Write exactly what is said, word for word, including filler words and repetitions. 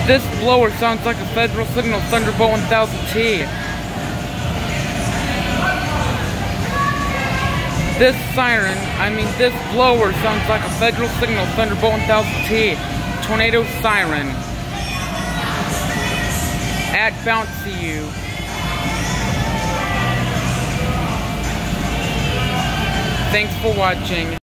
This blower sounds like a federal signal, Thunderbolt one thousand T. This siren, I mean this blower sounds like a federal signal, Thunderbolt one thousand T. Tornado siren. At Bouncy U. Thanks for watching.